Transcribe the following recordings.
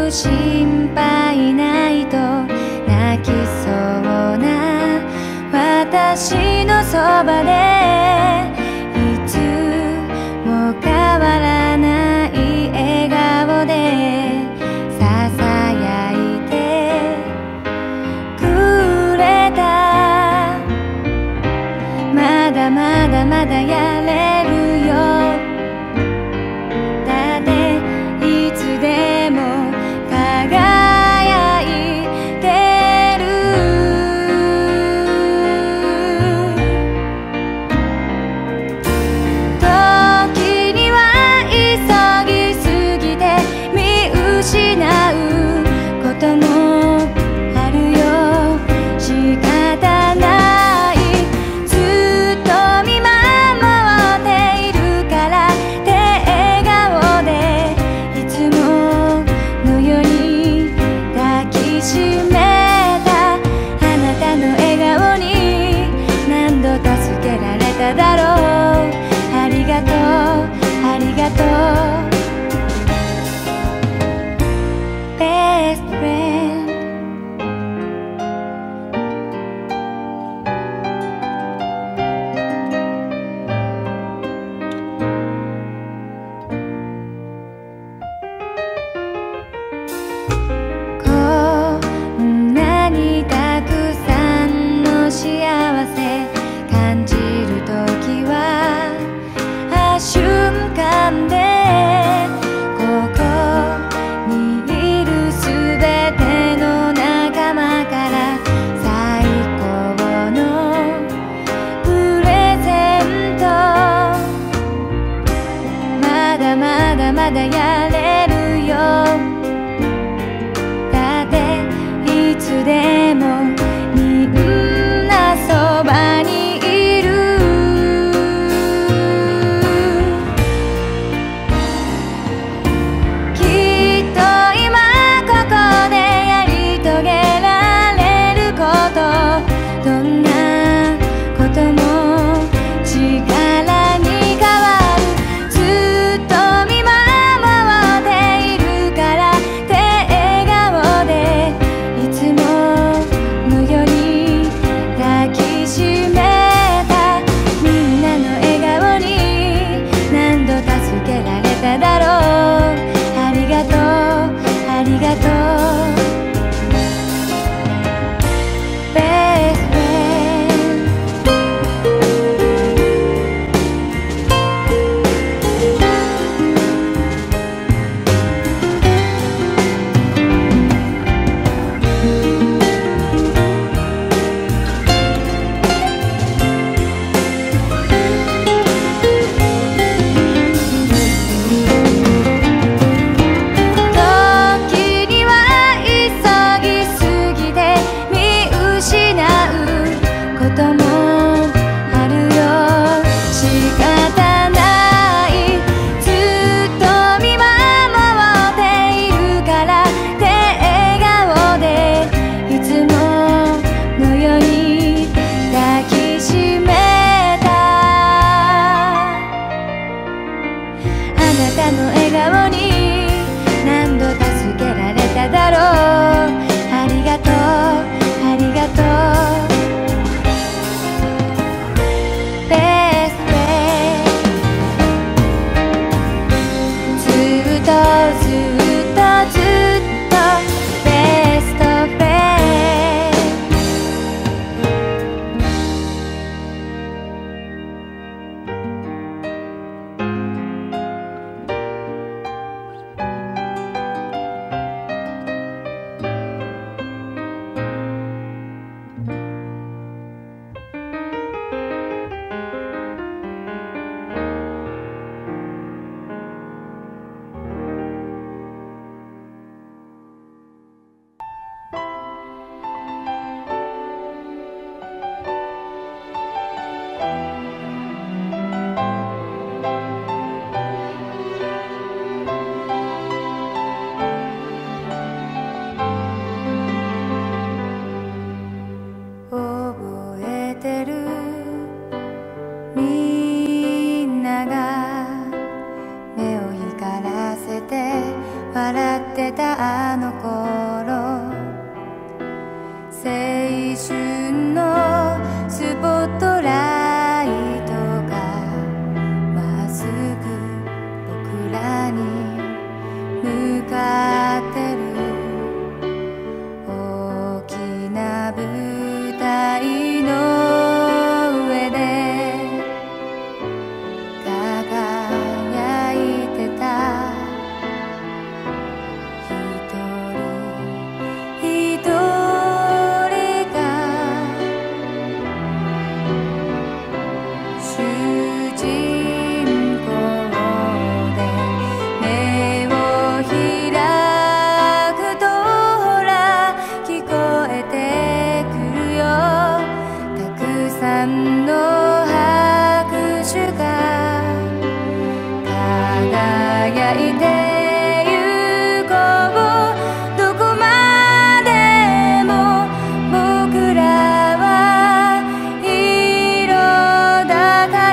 心配ないと泣きそうな私のそばでいつも変わらない笑顔でささやいてくれた。まだまだまだやれるよ。だっていつでも輝いてる。時には急ぎすぎて見失うこともあるよ。仕方ない。ずっと見守っているからって笑顔でいつものように抱きしめた。あなたの笑顔に何度助けられただろう。ありがとうありがとう Best friend。 こんなにたくさんの幸せ感じるときはいてゆこうどこまでも僕らはヒーローだから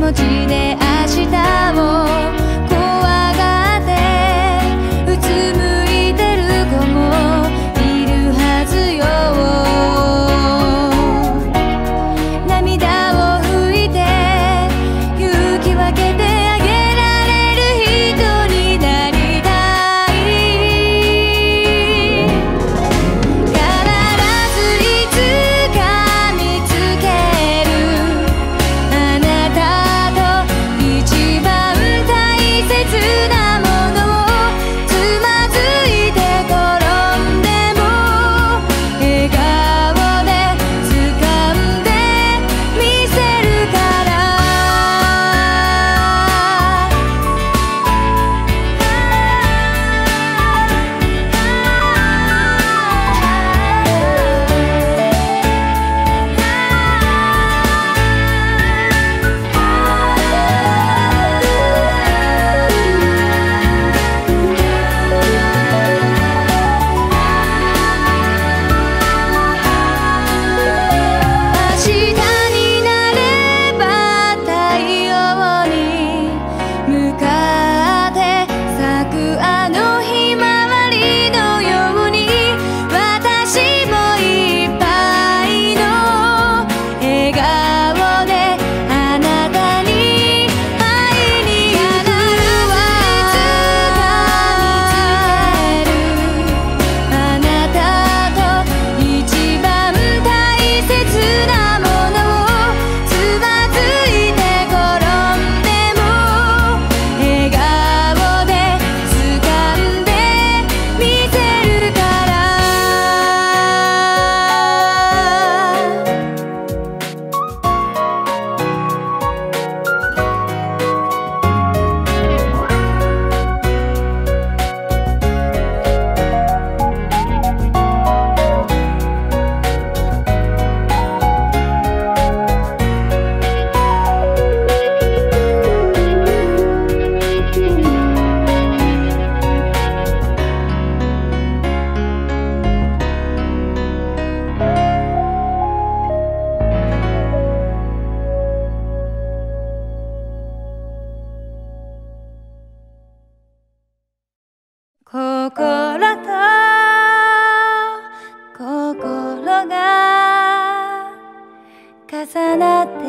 持ちで明日を怖がってうつむいてる子もいるはずよ。涙を拭いて勇気分けてあげられる人になりたい。必ずいつか見つけるあなたと一番大切なものを。つまずいて転んでも笑顔で掴んでみせるから。明日になれば太陽に向かって咲くあのひまわりのように、私もいっぱいの笑顔であなたに会いに行くわ。いつか見つけるあなたと一番大切なものを。つまずいて転んでも笑顔で掴んでみせるから。心と心が重なって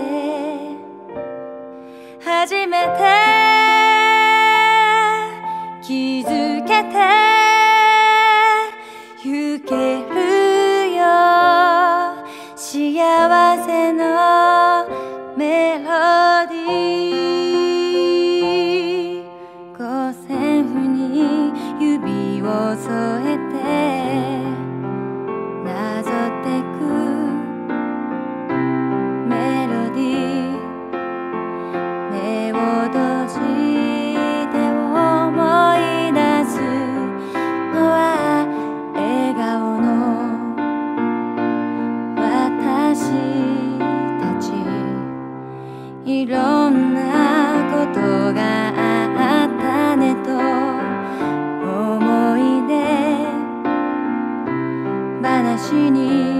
初めて気づけてゆけるよ。幸せのメロディー。五線譜に指を添えてなぞってくメロディー。目を閉じて思い出すのは笑顔の私たち。いろんなことがあったねと思い出話に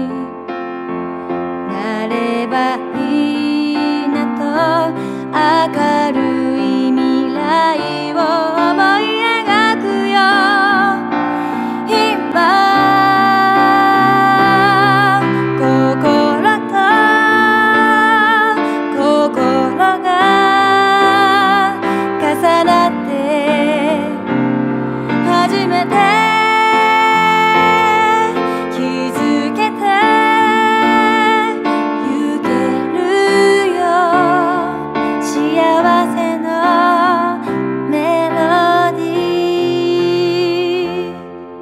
なればいいなと。明るい未来を思い描くよ。今心と心が重なって初めて気づけてゆけるよ。幸せのメロディー。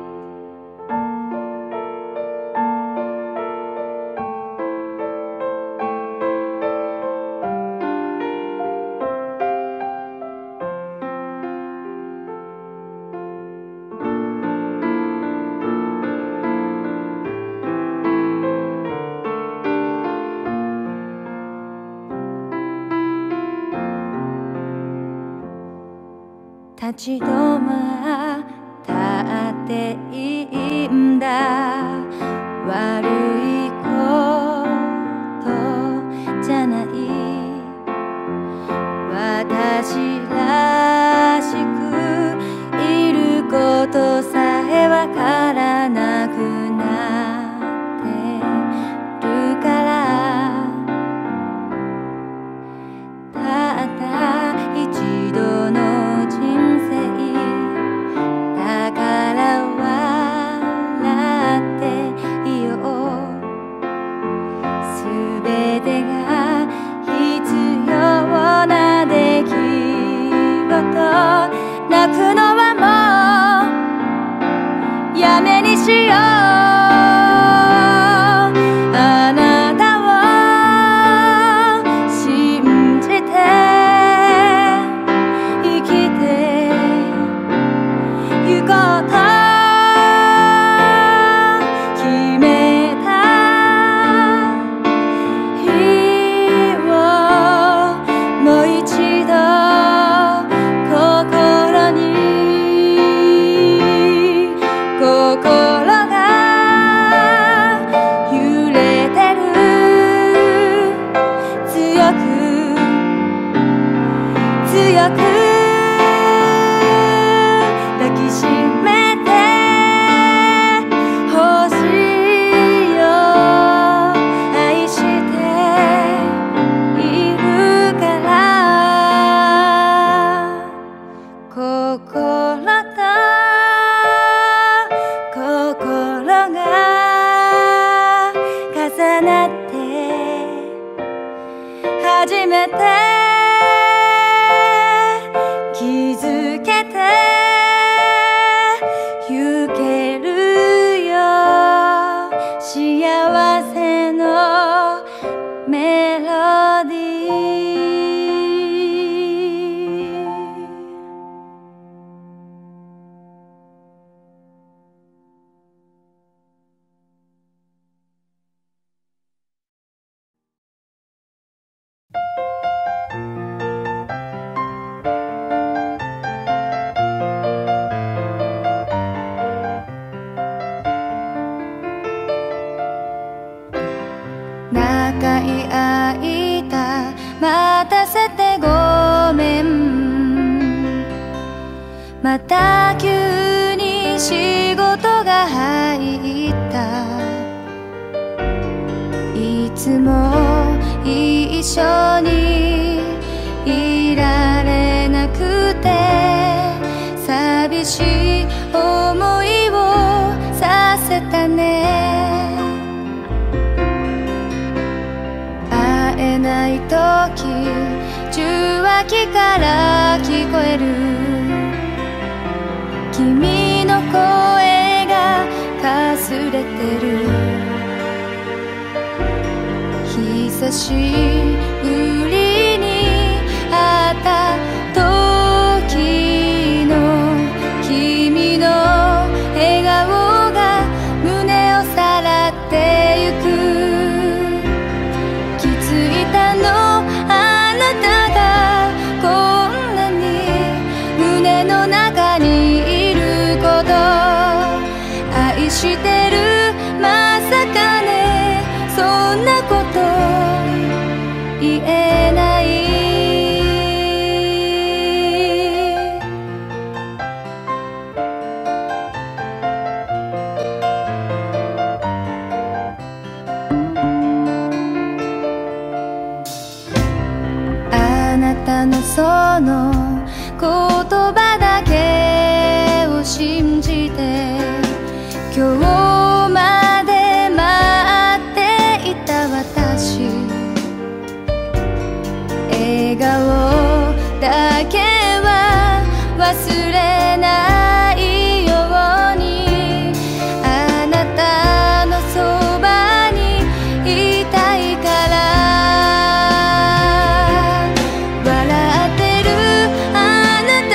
立ち止まっていいんだ。悪いことじゃない。 わからなくなってるから、たった一度の人生だから笑っていよう。すべてが必要な出来事、泣くのはもうやめにしよう。あなたを信じて生きてゆこうと決めた日をもう一度心が揺れてる、強く強く抱きしめてほしいよ。愛しているから心と心が重なって初めて気づけてゆけるよ。幸せのメロディー。中い間待たせてごめん。また急に仕事が入った。いつも一緒にいられなくて寂しい思いをさせたね。会えない時受話器から聞こえる君の声がかすれてる。久しぶりに会った時の君の笑顔が胸をさらってゆく。気づいたのあなたがこんなに胸の中にいること。愛してるまさかね、そんなこと言えない。あなたのその言葉だけを信じて今日まで待っていた私。笑顔だけは忘れないように、あなたのそばにいたいから。笑ってるあな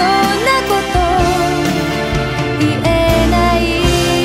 なこと言えない。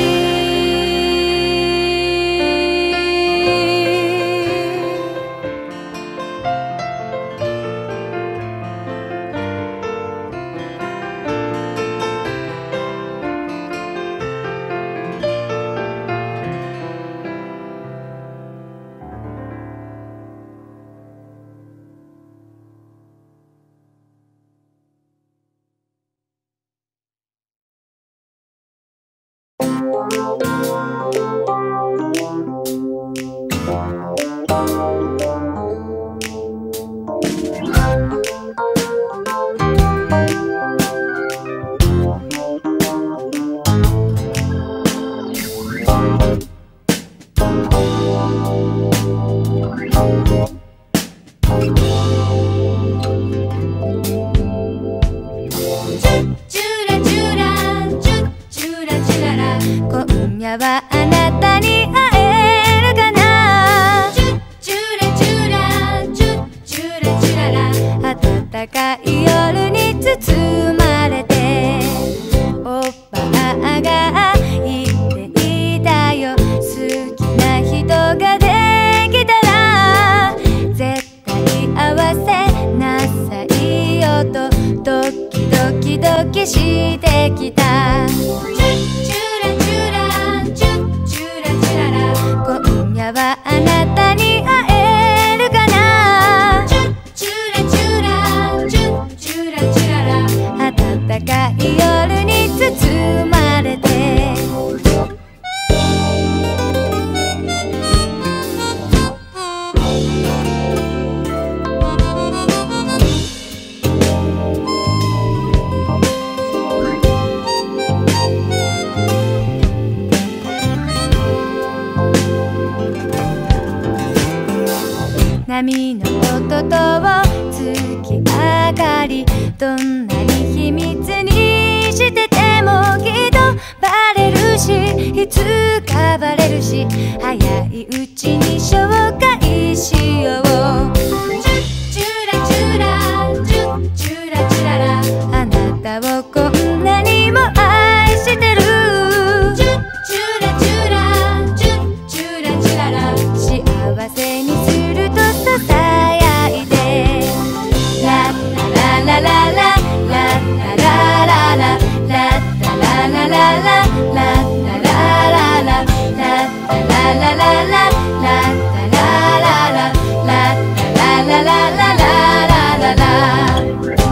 今夜はあなたに会えるかな。チュラチュラチュチュラチュララ、暖かい夜に包まれておっぱが言っていたよ。好きな人ができたら絶対合わせなさいよとドキドキドキしてきた。今夜はあなたに会えるかな。チュラチュラチュチュラチュララ、暖かい夜に包まれて波の音と月明かり、どんなに秘密にしててもきっとバレるし、いつかバレるし、早いうちに紹介しよう。チュラチュラチュチュラチュララ、あなたをこんなにも愛してる。チュラチュラチュチュラチュララ、幸せにするとさやいて、ラッララララララッラララララッララララララッララララララッララララララッラララララララララララララ。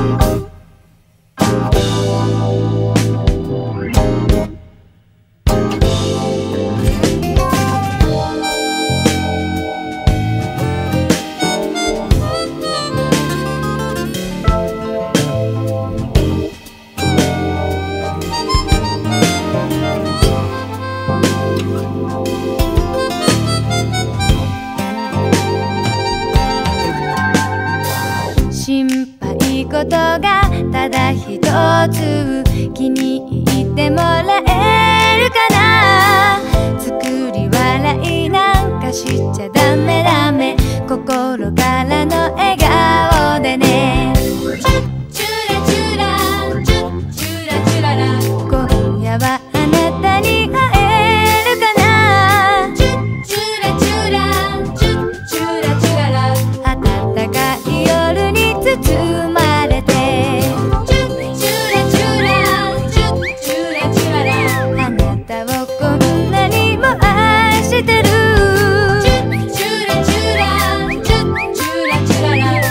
心配事がただ一つ、気に入ってもらえるかな。作り笑いなんかしちゃダメダメ、心からの笑顔でね。チュラチュラチュチュラチュララ、今夜はあなたに会えるかな。チュラチュラチュチュラチュララ、暖かい夜に包まれてチュラチュラチュチュラチュララ、あなたをこんなにも愛してる。チュラチュラチュチュラチュララ。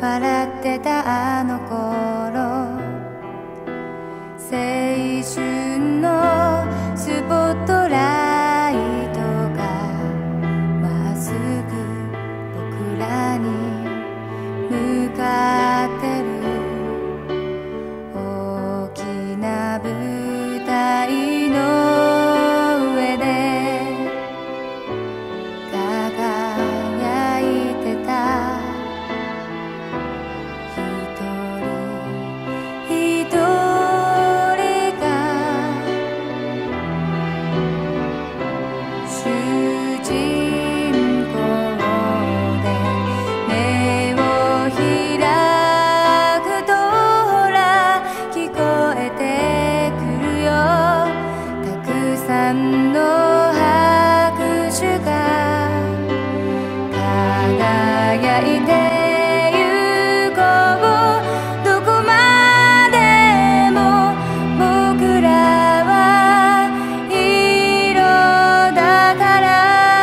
笑ってたあの頃、青春のスポットライトがまっすぐ僕らに向かってる。大きな舞台の上で輝いてた。一人一人が主人公で目を開くとほら聞こえてくるよ。たくさんの拍手が輝いてゆこう。どこまでも僕らは色だから。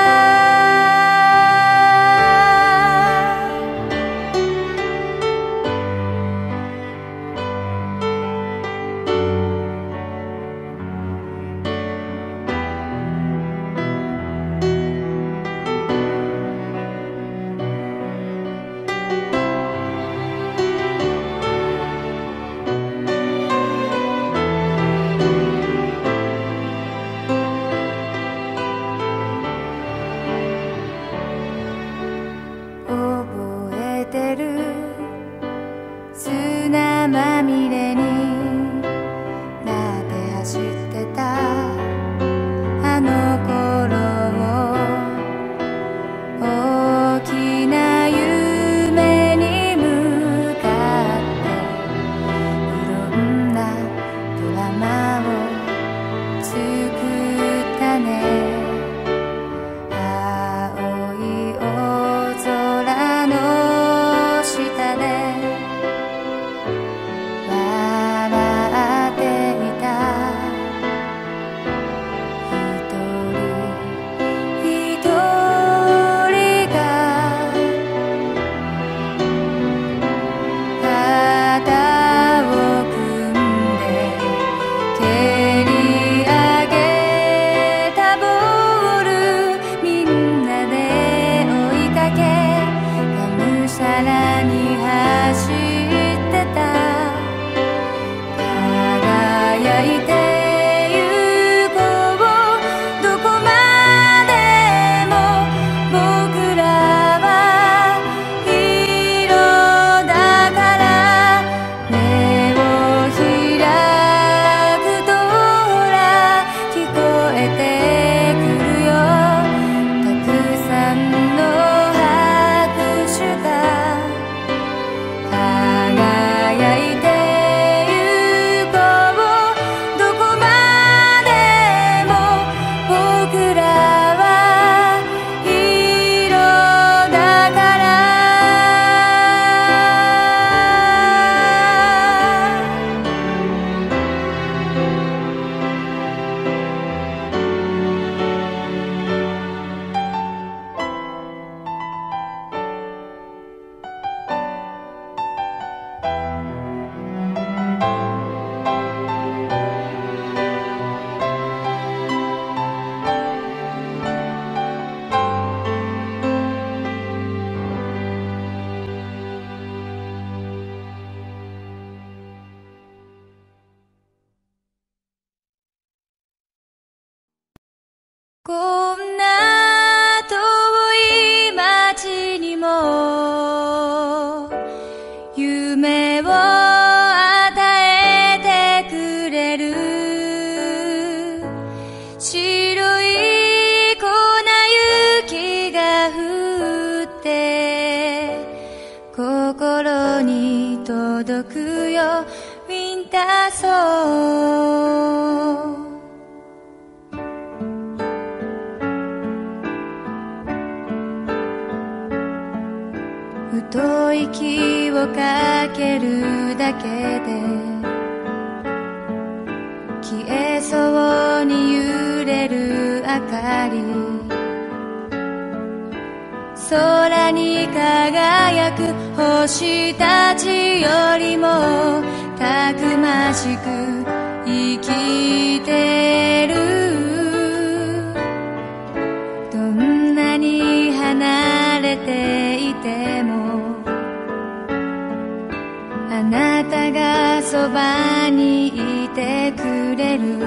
覚えてる砂まみれになって走ってたあの頃を、大きな夢に向かっていろんなドラマを作ったね。青い大空の下で笑っていた。一人一人が肩を組んで蹴り上げたボール、みんなで追いかけがむしゃらに走ってた。輝いてゆこう。どこまでも僕らは色だから。目を開くとほら聞こえてくるよ。たくさんの拍手が輝いてゆこう。どこまでも僕らは色だから。こんな遠い街にも夢を与えてくれる。白い粉雪が降って心に届くよ。ウィンターソー。ふと息をかけるだけで消えそうに揺れる明かり。 空に輝く星たちよりもたくましく生きてる。どんなに離れていてもあなたがそばにいてくれる。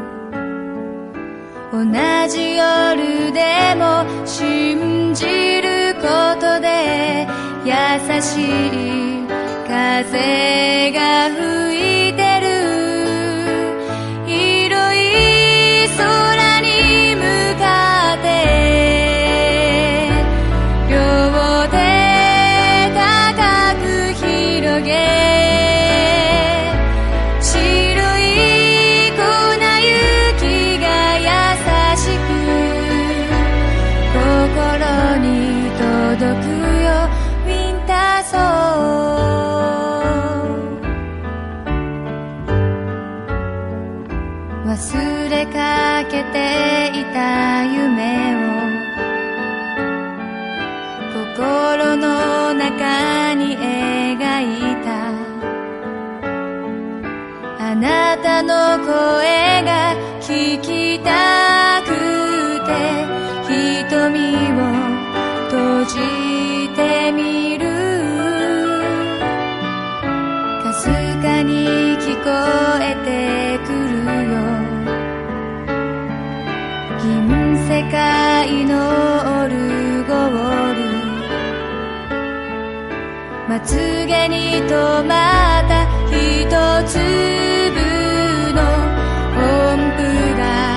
同じ夜でも信じることで優しい風が吹いてる。広い空に向かって両手高く広げ届くよウィンターソー。忘れかけていた夢を心の中に描いた。あなたの声が聞きたくて瞳を閉じてみる。かすかに聞こえてくるよ。銀世界のオルゴール。まつげに止まった一粒の音符が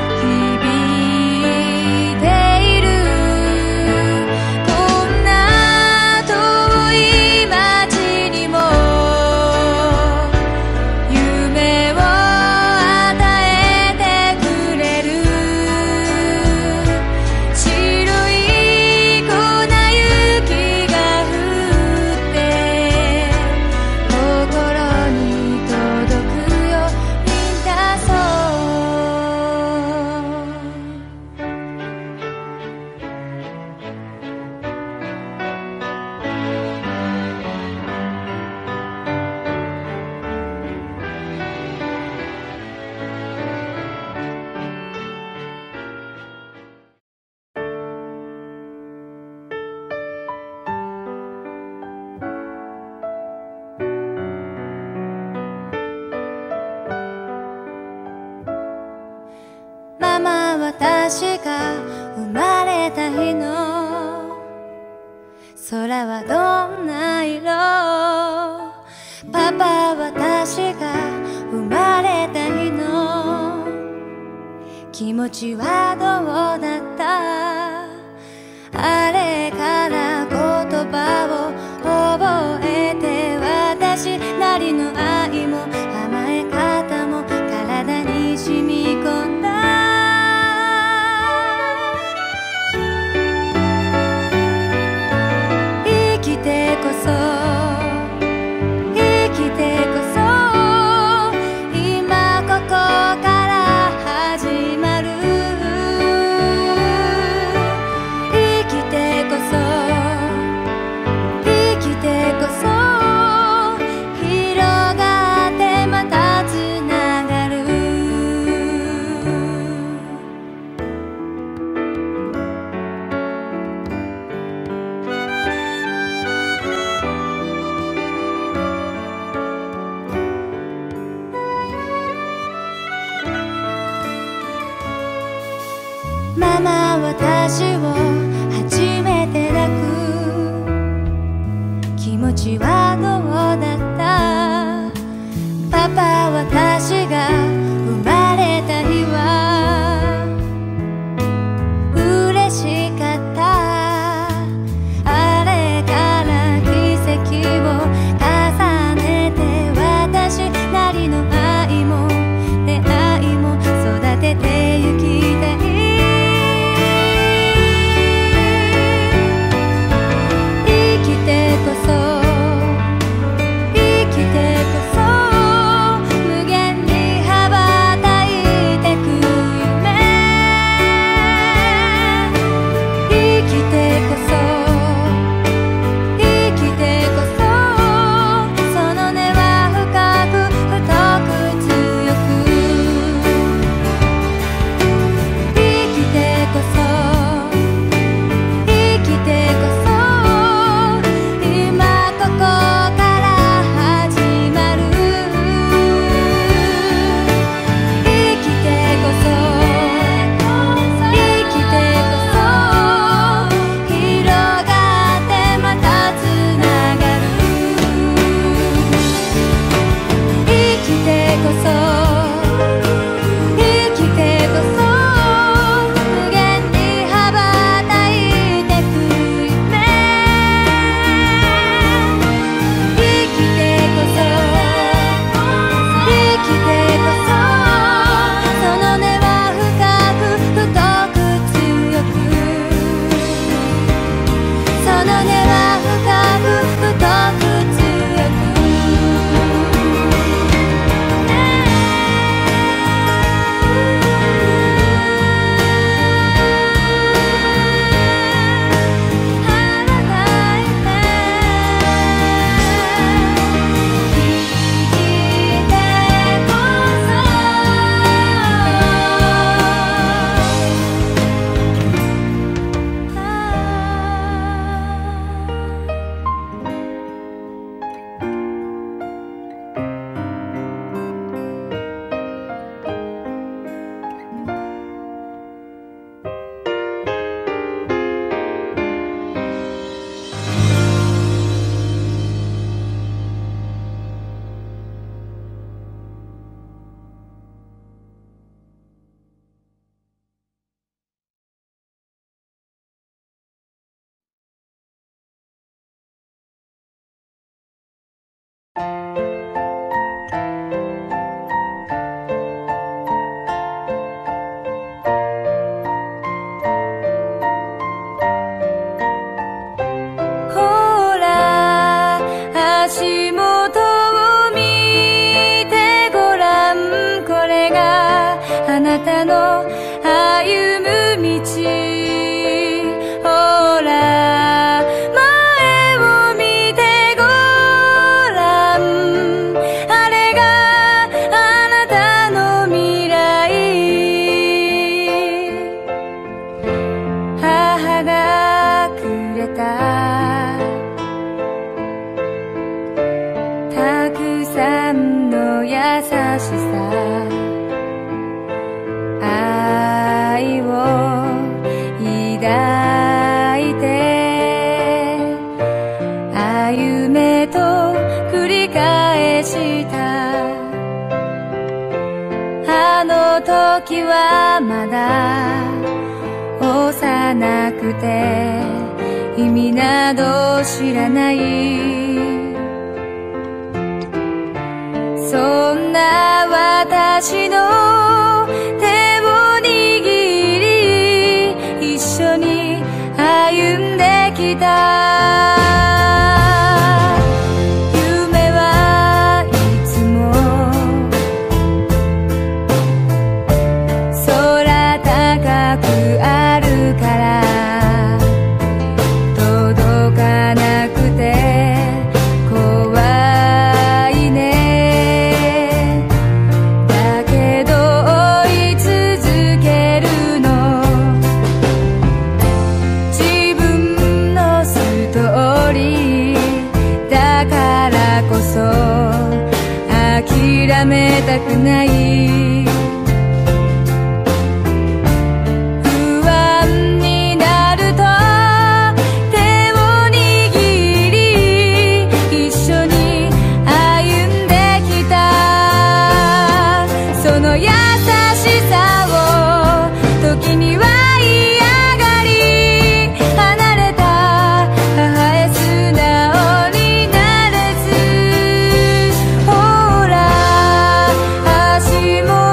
私が生まれた日の空はどんな色。パパ、私が生まれた日の気持ちはどうだった。あれから言葉を覚えて私なりの愛も甘え方も体に染み込んだ。ママ、私を初めて抱く気持ちはどうだった。パパ、私が生まれた日は嬉しかった。あれから奇跡を重ねて私なりの愛も出会いも育ててゆきたい。無限に時はまだ幼くて意味など知らない、そんな私の手を握り一緒に歩んできた。諦めたくない、不安になると手を握り一緒に歩んできた。その優しさを時には嫌がり、離れた母へ素直になれず、ほら足元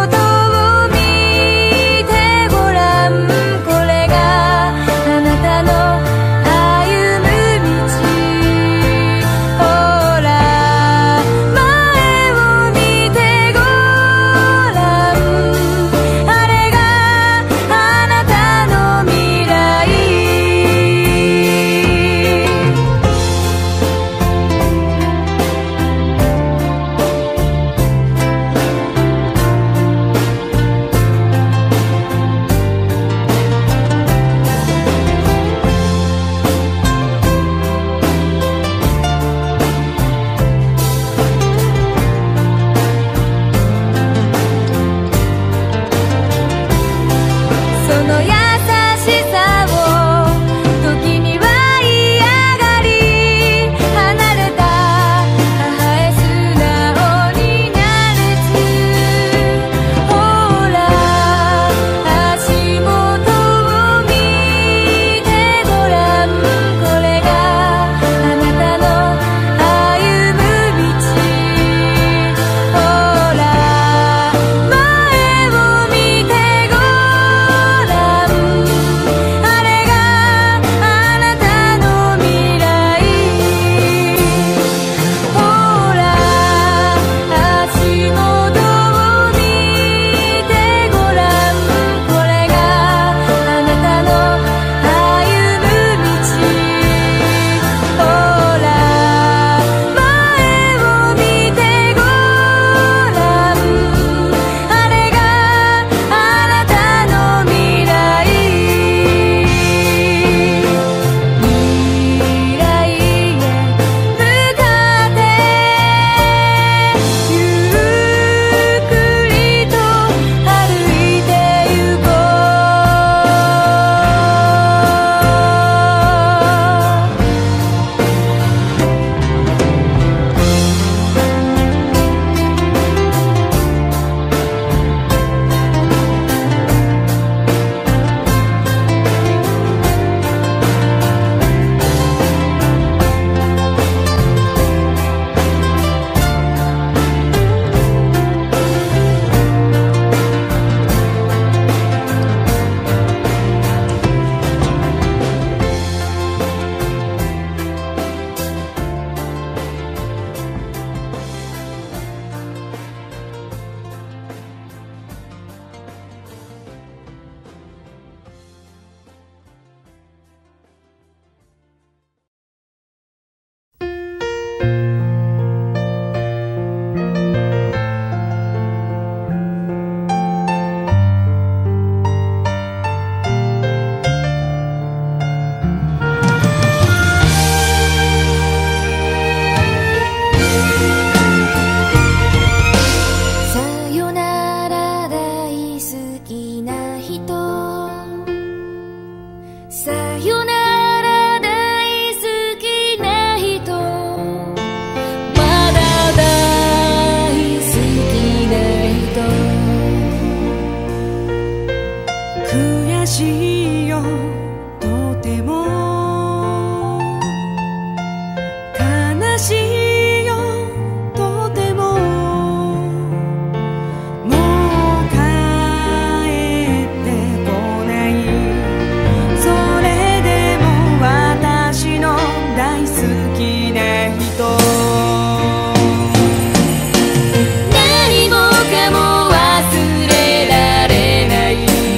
何もかも忘れられない、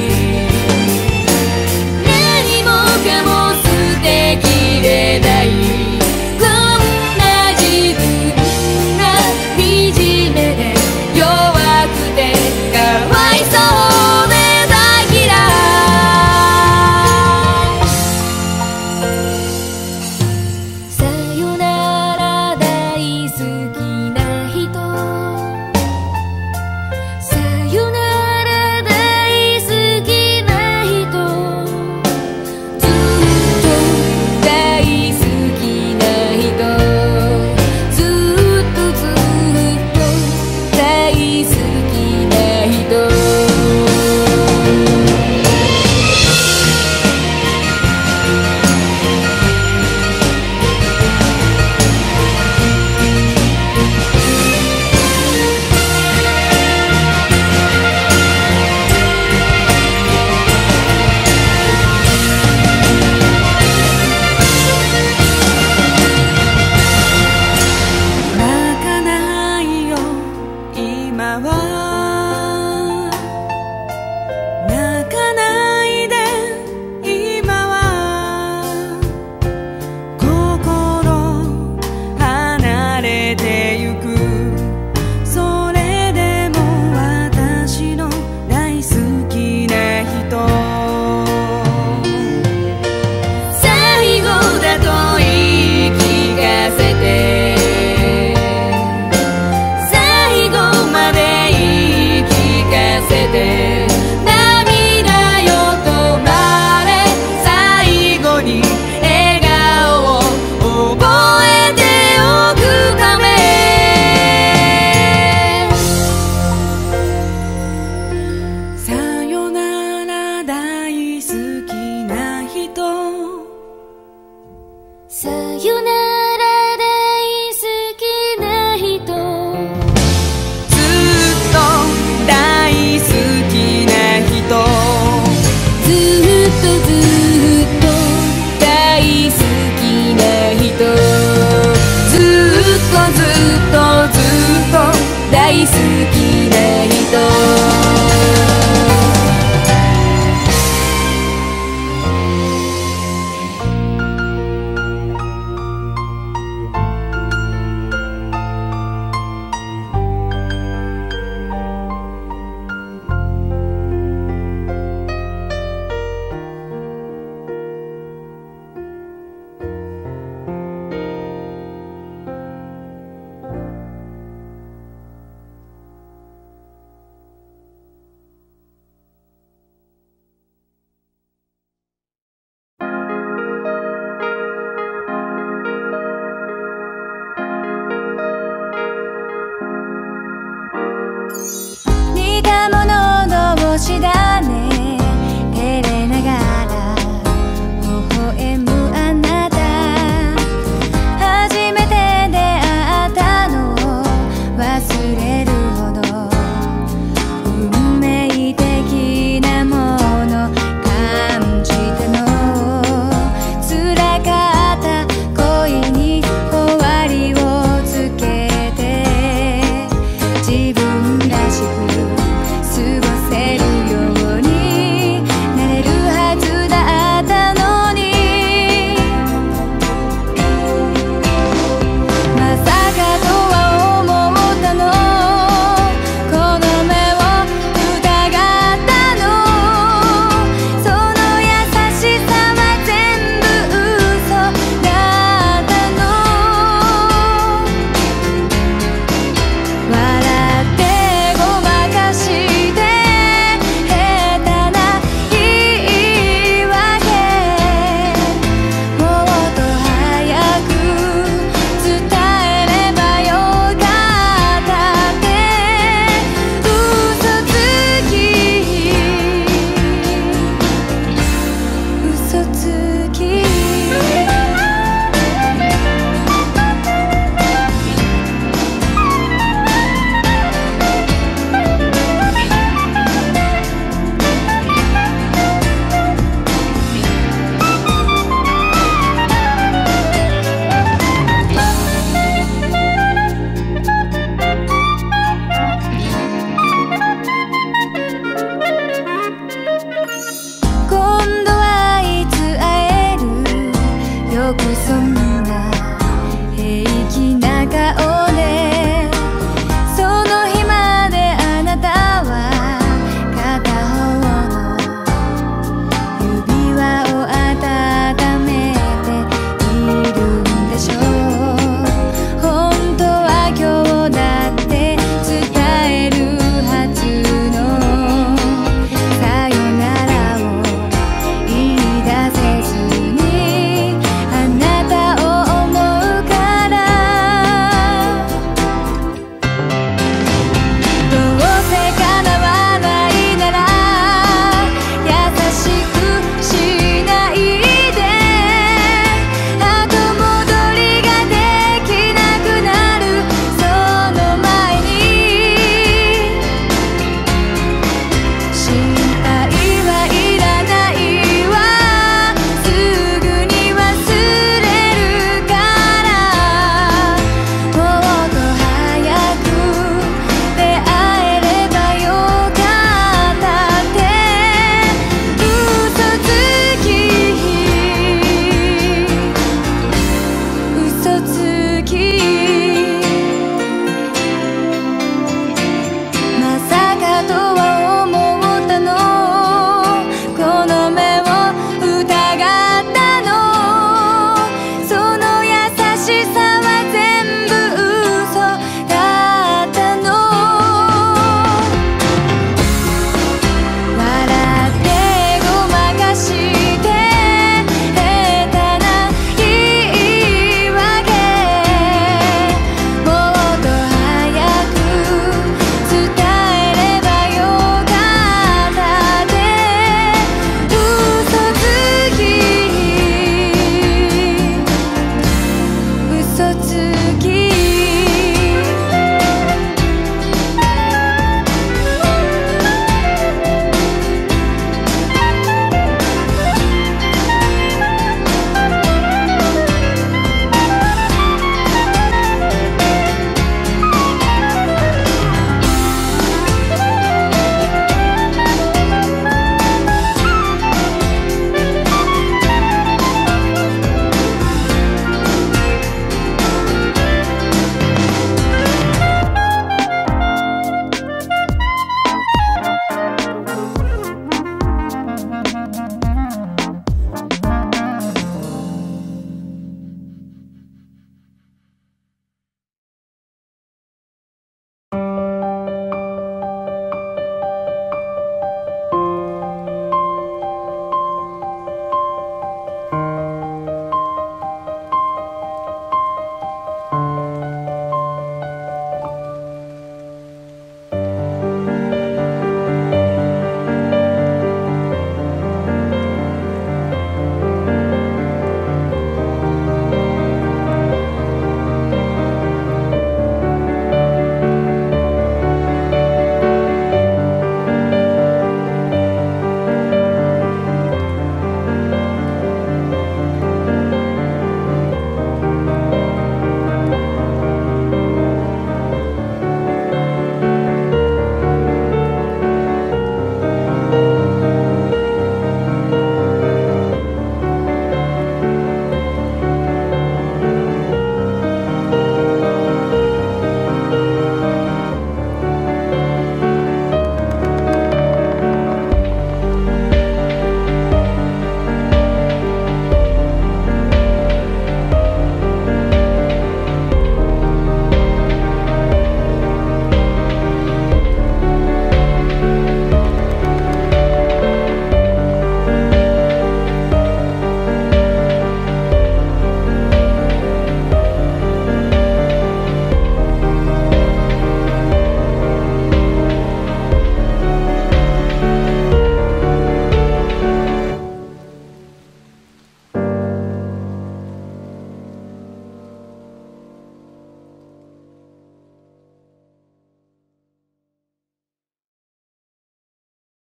何もかも捨てきれない、こんな自分が惨めで弱くてかわいそうで大嫌い。さよなら大好きな人、さよなら大好きな人、ずっと大好きな人、ずっとずっと大好きな人。泣かないよ今は、泣かないで今は、心離れてゆく、それでも私の大好きな人、最後だと言い聞かせて、最後まで言い聞かせて、涙よ止まれ、最後に笑顔を覚えておくため、さよなら大好きな人、さよなら大好きな人、ずっと大好きな人、ずっとずっと大好きな人、ずっとずっとずっと大好きな人。似たもの同士だ